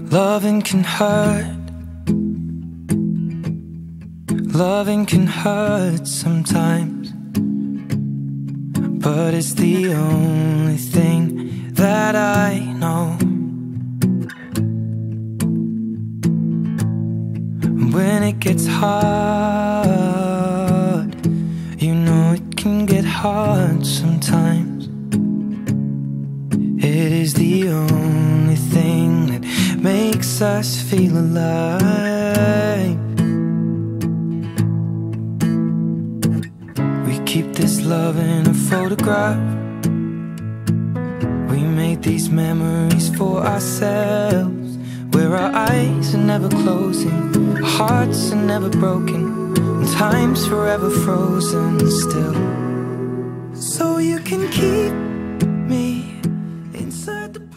Loving can hurt. Loving can hurt sometimes, but it's the only thing that I know. When it gets hard, you know it can get hard sometimes. It is the only thing that makes us feel alive. We keep this love in a photograph. We made these memories for ourselves, where our eyes are never closing, our hearts are never broken, and time's forever frozen still. So you can keep me inside the